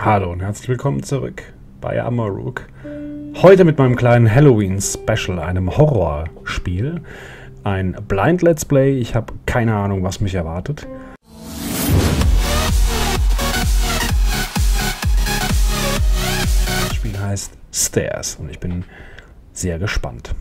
Hallo und herzlich willkommen zurück bei Amarok. Heute mit meinem kleinen Halloween-Special, einem Horrorspiel. Ein Blind Let's Play. Ich habe keine Ahnung, was mich erwartet. Das Spiel heißt Stairs und ich bin sehr gespannt.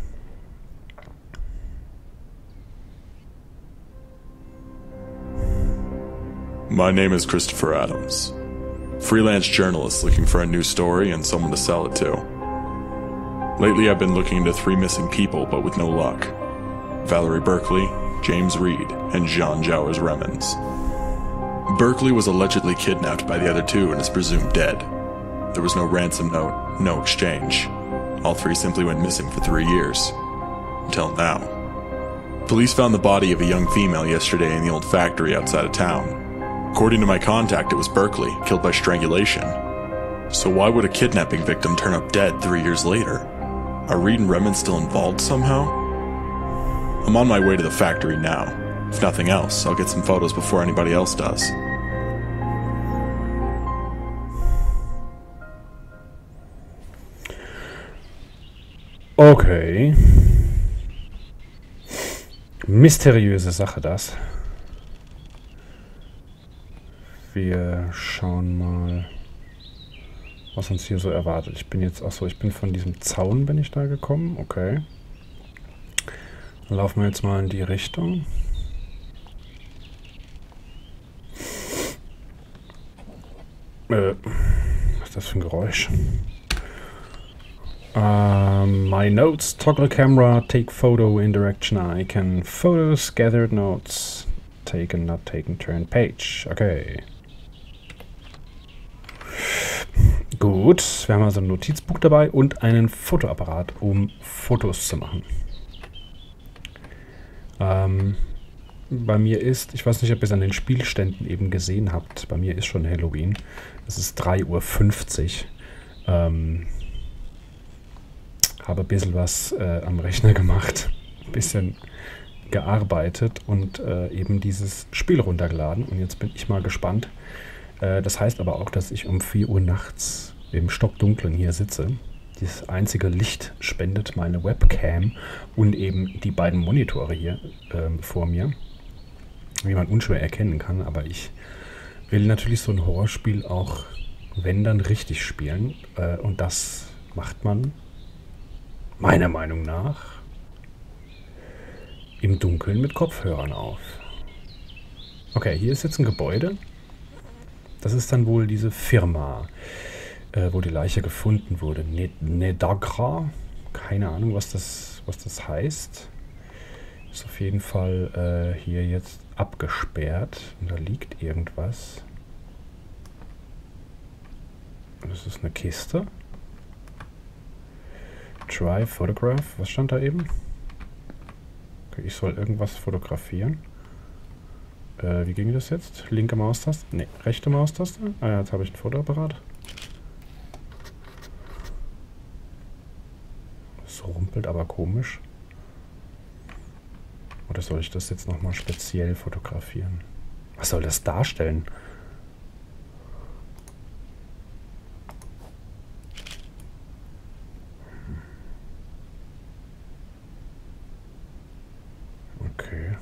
My name is Christopher Adams. Freelance journalist looking for a new story and someone to sell it to. Lately I've been looking into 3 missing people, but with no luck. Valerie Berkeley, James Reed, and Jean Jowers Remens. Berkeley was allegedly kidnapped by the other 2 and is presumed dead. There was no ransom note, no exchange. All 3 simply went missing for 3 years. Until now. Police found the body of a young female yesterday in the old factory outside of town. According to my contact, it was Berkeley, killed by strangulation. So why would a kidnapping victim turn up dead 3 years later? Are Reed and Remens still involved somehow? I'm on my way to the factory now. If nothing else, I'll get some photos before anybody else does. Okay. Mysteriöse Sache das. Wir schauen mal, was uns hier so erwartet. Ich bin jetzt, achso, ich bin von diesem Zaun, bin ich da gekommen. Okay. Dann laufen wir jetzt mal in die Richtung. Was ist das für ein Geräusch? My notes, toggle camera, take photo in direction I can. Photos, gathered notes, taken, not taken, turn page. Okay. Gut, wir haben also ein Notizbuch dabei und einen Fotoapparat, um Fotos zu machen. Bei mir ist, ich weiß nicht, ob ihr es an den Spielständen eben gesehen habt, bei mir ist schon Halloween. Es ist 3:50 Uhr. Habe ein bisschen was am Rechner gemacht, ein bisschen gearbeitet und eben dieses Spiel runtergeladen. Und jetzt bin ich mal gespannt. Das heißt aber auch, dass ich um 4 Uhr nachts im Stockdunklen hier sitze. Das einzige Licht spendet meine Webcam und eben die beiden Monitore hier vor mir. Wie man unschwer erkennen kann, aber ich will natürlich so ein Horrorspiel auch, wenn dann, richtig spielen. Und das macht man meiner Meinung nach im Dunkeln mit Kopfhörern auf. Okay, hier ist jetzt ein Gebäude. Das ist dann wohl diese Firma, wo die Leiche gefunden wurde. Nedagra. Keine Ahnung, was das heißt. Ist auf jeden Fall hier jetzt abgesperrt. Und da liegt irgendwas. Das ist eine Kiste. Try Photograph. Was stand da eben? Okay, ich soll irgendwas fotografieren. Wie ging das jetzt? Linke Maustaste? Ne, rechte Maustaste? Ah ja, jetzt habe ich ein Fotoapparat. Das rumpelt aber komisch. Oder soll ich das jetzt nochmal speziell fotografieren? Was soll das darstellen? Okay.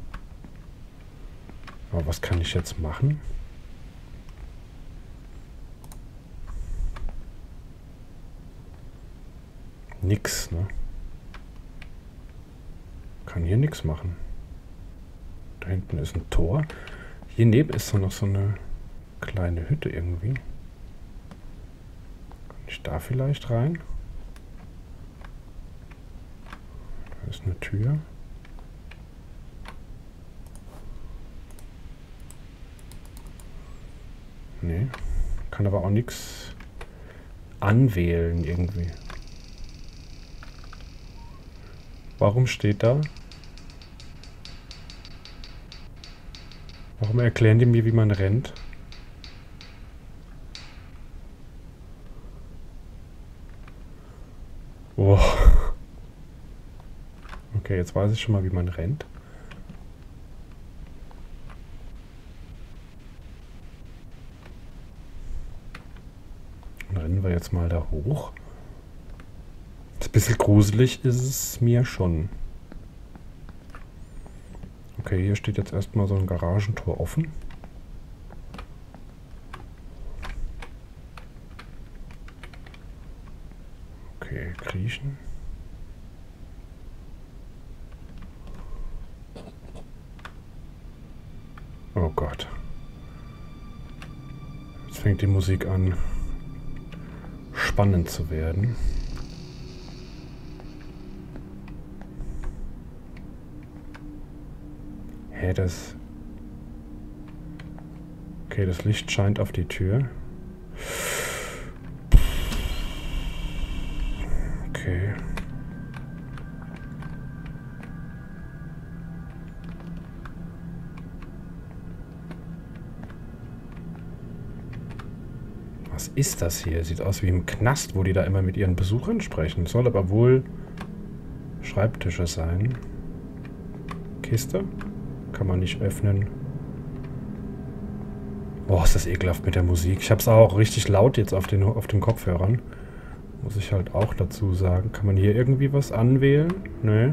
Aber was kann ich jetzt machen? Nix, ne? Kann hier nichts machen. Da hinten ist ein Tor. Hier neben ist noch so eine kleine Hütte irgendwie. Kann ich da vielleicht rein? Da ist eine Tür. Nee. Kann aber auch nichts anwählen irgendwie. Warum steht da? Warum erklären die mir, wie man rennt? Oh. Okay, jetzt weiß ich schon mal, wie man rennt. Dann rennen wir jetzt mal da hoch. Ein bisschen gruselig ist es mir schon. Okay, hier steht jetzt erstmal so ein Garagentor offen. Okay, kriechen. Oh Gott. Jetzt fängt die Musik an, spannend zu werden. Hä, das... Okay, das Licht scheint auf die Tür. Okay. Was ist das hier? Sieht aus wie im Knast, wo die da immer mit ihren Besuchern sprechen. Soll aber wohl Schreibtische sein. Kiste? Kann man nicht öffnen. Boah, ist das ekelhaft mit der Musik. Ich habe es auch richtig laut jetzt auf den Kopfhörern. Muss ich halt auch dazu sagen. Kann man hier irgendwie was anwählen? Nee.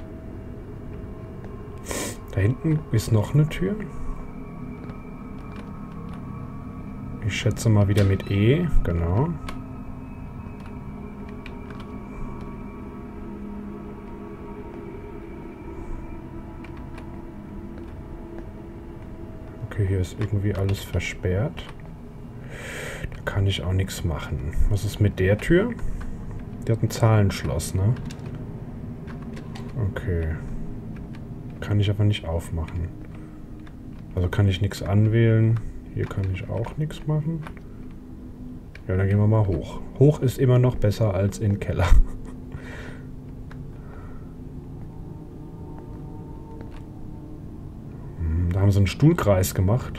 Da hinten ist noch eine Tür. Ich schätze mal wieder mit E. Genau. Okay, hier ist irgendwie alles versperrt. Da kann ich auch nichts machen. Was ist mit der Tür? Die hat ein Zahlenschloss, ne? Okay. Kann ich aber nicht aufmachen. Also kann ich nichts anwählen. Hier kann ich auch nichts machen. Ja, dann gehen wir mal hoch. Hoch ist immer noch besser als in den Keller. Da haben sie einen Stuhlkreis gemacht.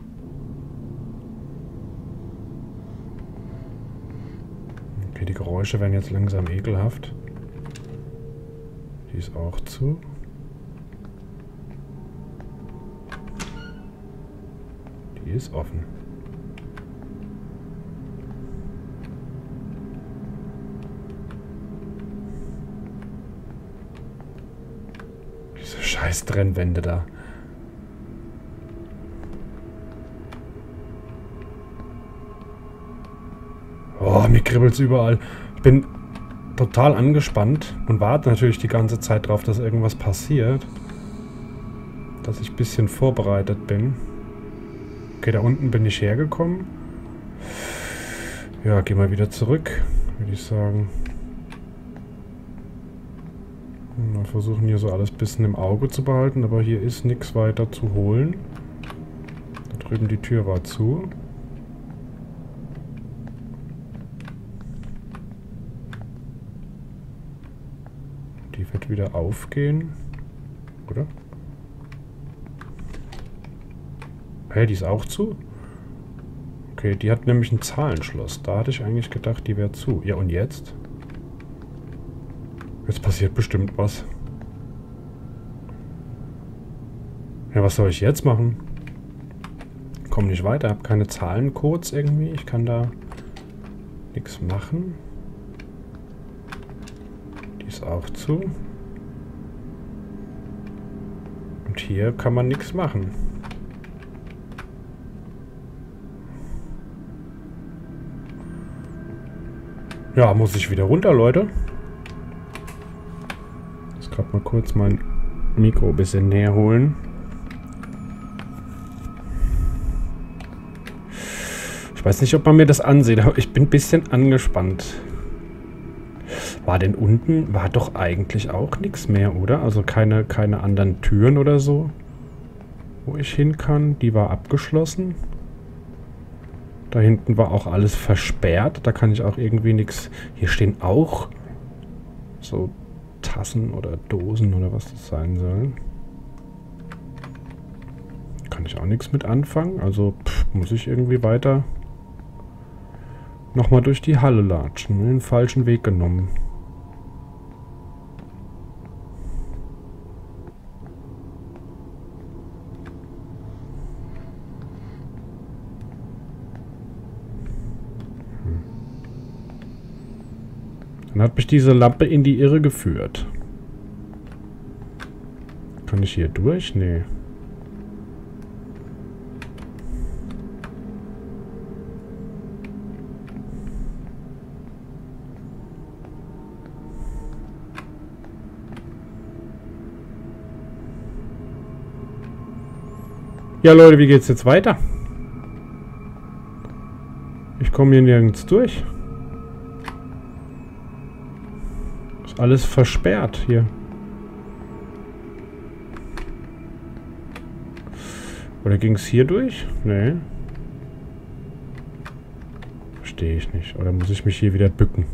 Okay, die Geräusche werden jetzt langsam ekelhaft. Die ist auch zu. Die ist offen. Diese scheiß Trennwände da. Oh, mir kribbelt's überall. Ich bin total angespannt und warte natürlich die ganze Zeit drauf, dass irgendwas passiert. Dass ich ein bisschen vorbereitet bin. Okay, da unten bin ich hergekommen. Ja, gehen wir wieder zurück, würde ich sagen. Wir versuchen hier so alles ein bisschen im Auge zu behalten, aber hier ist nichts weiter zu holen. Da drüben die Tür war zu. Die wird wieder aufgehen. Oder? Hey, die ist auch zu? Okay, die hat nämlich ein Zahlenschloss. Da hatte ich eigentlich gedacht, die wäre zu. Ja, und jetzt? Jetzt passiert bestimmt was. Ja, was soll ich jetzt machen? Ich komme nicht weiter. Ich habe keine Zahlencodes irgendwie. Ich kann da nichts machen. Die ist auch zu. Und hier kann man nichts machen. Ja, muss ich wieder runter, Leute. Jetzt gerade mal kurz mein Mikro ein bisschen näher holen. Ich weiß nicht, ob man mir das ansieht, aber ich bin ein bisschen angespannt. War denn unten, war doch eigentlich auch nichts mehr, oder? Also keine anderen Türen oder so, wo ich hin kann. Die war abgeschlossen. Da hinten war auch alles versperrt. Da kann ich auch irgendwie nichts... Hier stehen auch so Tassen oder Dosen oder was das sein soll. Kann ich auch nichts mit anfangen. Also muss ich irgendwie weiter nochmal durch die Halle latschen. Den falschen Weg genommen. Dann hat mich diese Lampe in die Irre geführt. Kann ich hier durch? Nee. Ja, Leute, wie geht's jetzt weiter? Ich komme hier nirgends durch. Ist alles versperrt hier. Oder ging es hier durch? Nee. Verstehe ich nicht. Oder muss ich mich hier wieder bücken?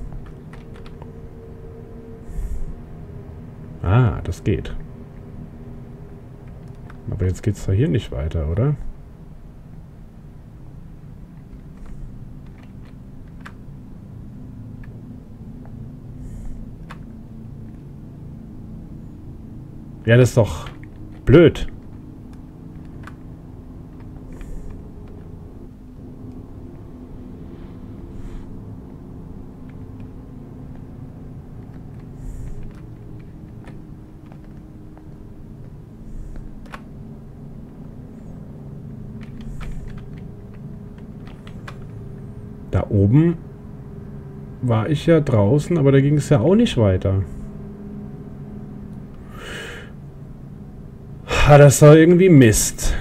Ah, das geht. Aber jetzt geht's da hier nicht weiter, oder? Ja, das ist doch blöd. Da oben war ich ja draußen, aber da ging es ja auch nicht weiter. Ah, das war irgendwie Mist.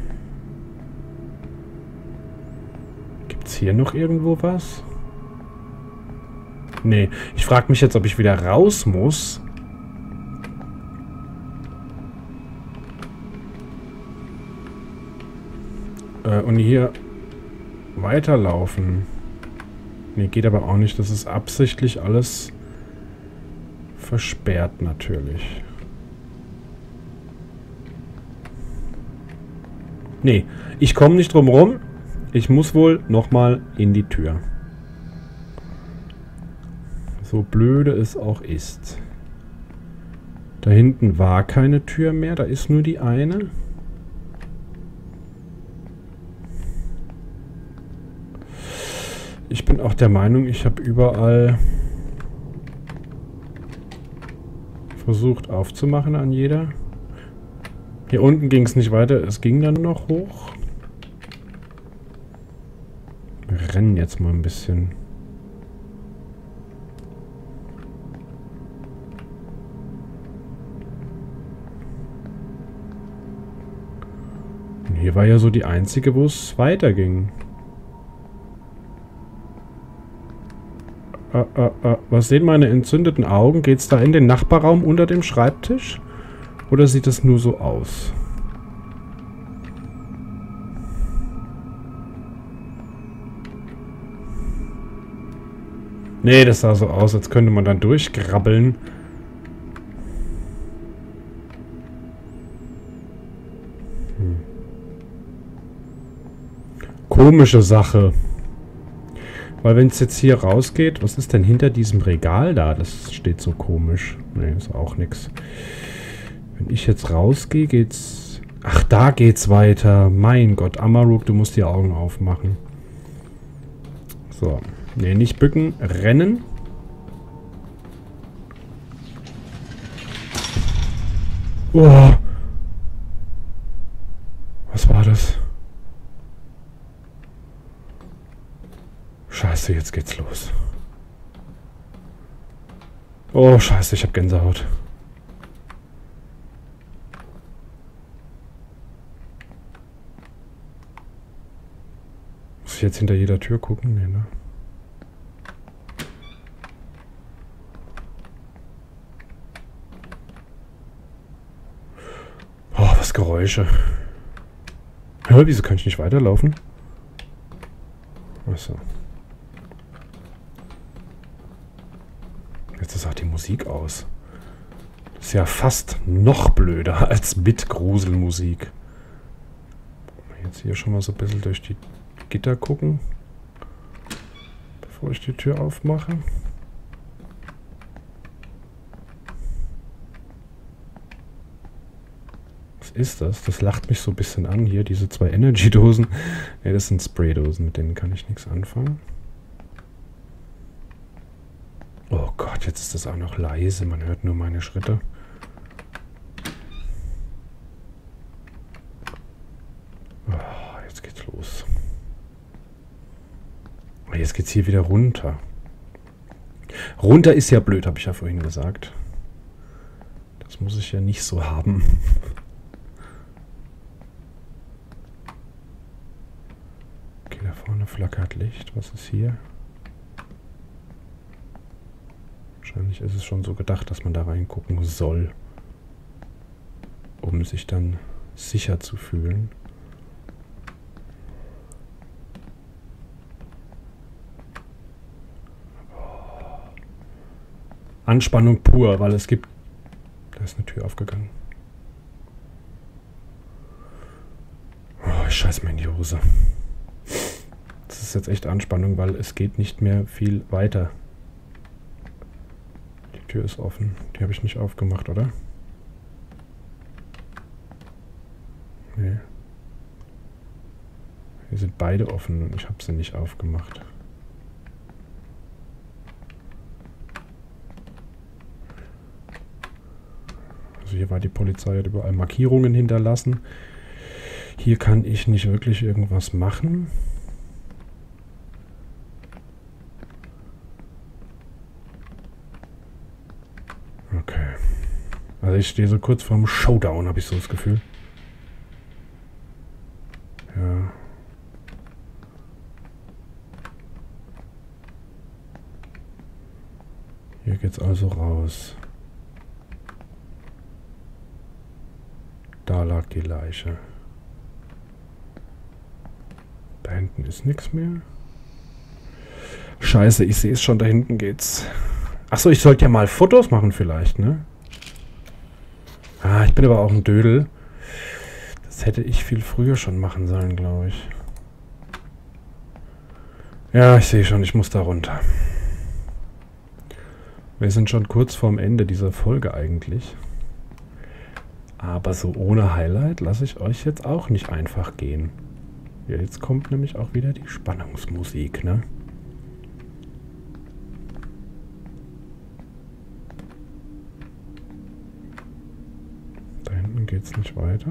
Gibt's hier noch irgendwo was? Nee, ich frage mich jetzt, ob ich wieder raus muss. Und hier weiterlaufen. Nee, geht aber auch nicht. Das ist absichtlich alles versperrt natürlich. Nee, ich komme nicht drum rum. Ich muss wohl nochmal in die Tür. So blöde es auch ist. Da hinten war keine Tür mehr. Da ist nur die eine. Ich bin auch der Meinung, ich habe überall versucht aufzumachen an jeder. Hier unten ging es nicht weiter, es ging dann noch hoch. Wir rennen jetzt mal ein bisschen. Und hier war ja so die einzige, wo es weiterging. Was sehen meine entzündeten Augen? Geht es da in den Nachbarraum unter dem Schreibtisch? Oder sieht das nur so aus? Nee, das sah so aus, als könnte man dann durchgrabbeln. Komische Sache. Weil wenn es jetzt hier rausgeht, was ist denn hinter diesem Regal da? Das steht so komisch. Nee, ist auch nichts. Wenn ich jetzt rausgehe, geht's... Ach, da geht's weiter. Mein Gott, Amaruk, du musst die Augen aufmachen. So. Nee, nicht bücken. Rennen. Oh. Was war das? Scheiße, jetzt geht's los. Oh, scheiße, ich hab Gänsehaut. Muss ich jetzt hinter jeder Tür gucken? Nee, ne? Oh, was Geräusche. Hä, wieso kann ich nicht weiterlaufen? Achso. Jetzt ist auch die Musik aus. Das ist ja fast noch blöder als mit Gruselmusik. Jetzt hier schon mal so ein bisschen durch die Gitter gucken, bevor ich die Tür aufmache. Was ist das? Das lacht mich so ein bisschen an hier, diese zwei Energy-Dosen. Ne, das sind Spraydosen, mit denen kann ich nichts anfangen. Oh Gott, jetzt ist das auch noch leise. Man hört nur meine Schritte. Oh, jetzt geht's los. Oh, jetzt geht's hier wieder runter. Runter ist ja blöd, habe ich ja vorhin gesagt. Das muss ich ja nicht so haben. Okay, da vorne flackert Licht. Was ist hier? Wahrscheinlich ist es schon so gedacht, dass man da reingucken soll, um sich dann sicher zu fühlen. Anspannung pur, weil es gibt... Da ist eine Tür aufgegangen. Oh, ich scheiß mir in die Hose. Das ist jetzt echt Anspannung, weil es geht nicht mehr viel weiter. Die Tür ist offen. Die habe ich nicht aufgemacht, oder? Nee. Hier sind beide offen und ich habe sie nicht aufgemacht. Also hier war die Polizei, hat überall Markierungen hinterlassen. Hier kann ich nicht wirklich irgendwas machen. Okay. Also ich stehe so kurz vorm Showdown, habe ich so das Gefühl. Ja. Hier geht's also raus. Da lag die Leiche. Da hinten ist nichts mehr. Scheiße, ich sehe es schon, da hinten geht's. Achso, ich sollte ja mal Fotos machen vielleicht, ne? Ah, ich bin aber auch ein Dödel. Das hätte ich viel früher schon machen sollen, glaube ich. Ja, ich sehe schon, ich muss da runter. Wir sind schon kurz vorm Ende dieser Folge eigentlich. Aber so ohne Highlight lasse ich euch jetzt auch nicht einfach gehen. Ja, jetzt kommt nämlich auch wieder die Spannungsmusik, ne? Da hinten geht's nicht weiter.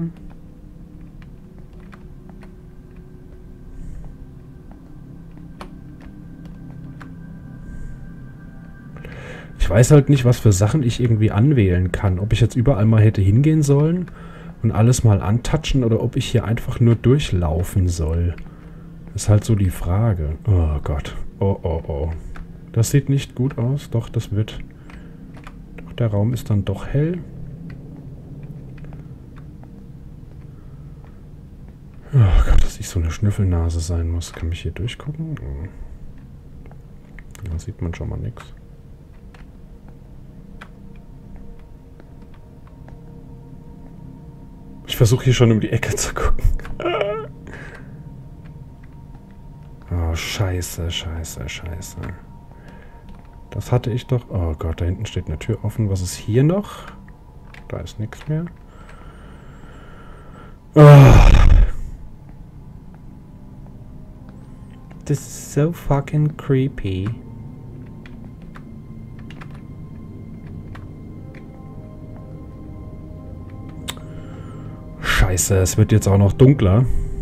Ich weiß halt nicht, was für Sachen ich irgendwie anwählen kann. Ob ich jetzt überall mal hätte hingehen sollen und alles mal antatschen oder ob ich hier einfach nur durchlaufen soll. Das ist halt so die Frage. Oh Gott. Oh, oh, oh. Das sieht nicht gut aus. Doch, das wird... Doch, der Raum ist dann doch hell. Oh Gott, dass ich so eine Schnüffelnase sein muss. Kann mich hier durchgucken? Da sieht man schon mal nichts. Ich versuche hier schon um die Ecke zu gucken. Oh, scheiße, scheiße, scheiße. Das hatte ich doch... Oh Gott, da hinten steht eine Tür offen. Was ist hier noch? Da ist nichts mehr. Oh. This is so fucking creepy. Scheiße, es wird jetzt auch noch dunkler.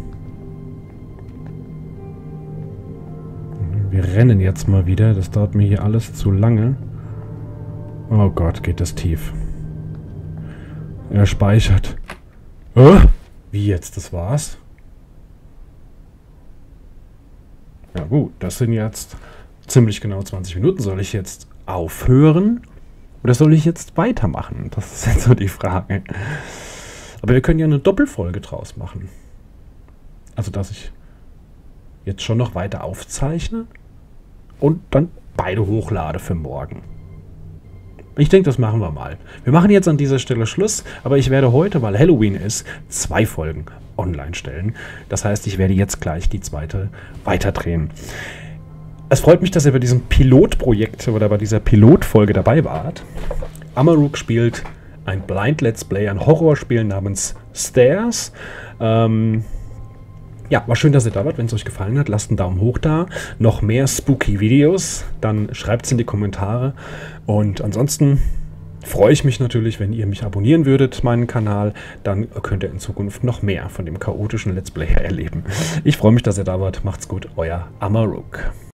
Wir rennen jetzt mal wieder. Das dauert mir hier alles zu lange. Oh Gott, geht das tief. Er speichert. Oh? Wie jetzt? Das war's? Ja gut, das sind jetzt ziemlich genau 20 Minuten. Soll ich jetzt aufhören? Oder soll ich jetzt weitermachen? Das ist jetzt so die Frage. Aber wir können ja eine Doppelfolge draus machen. Also, dass ich jetzt schon noch weiter aufzeichne und dann beide hochlade für morgen. Ich denke, das machen wir mal. Wir machen jetzt an dieser Stelle Schluss, aber ich werde heute, weil Halloween ist, 2 Folgen online stellen. Das heißt, ich werde jetzt gleich die zweite weiterdrehen. Es freut mich, dass ihr bei diesem Pilotprojekt oder bei dieser Pilotfolge dabei wart. Amaruk spielt ein Blind Let's Play, ein Horrorspiel namens Stairs. Ja, Ja, war schön, dass ihr da wart. Wenn es euch gefallen hat, lasst einen Daumen hoch da. Noch mehr spooky Videos, dann schreibt es in die Kommentare. Und ansonsten freue ich mich natürlich, wenn ihr mich abonnieren würdet, meinen Kanal. Dann könnt ihr in Zukunft noch mehr von dem chaotischen Let's Player erleben. Ich freue mich, dass ihr da wart. Macht's gut, euer Amaruk.